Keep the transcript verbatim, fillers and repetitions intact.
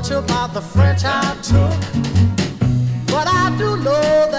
much about the French I took, but I do know that